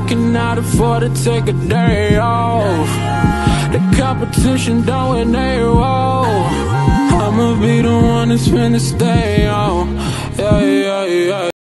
cannot afford to take a day off. The competition don't they roll. I'ma be the one that's finna stay on. Yeah, yeah, yeah.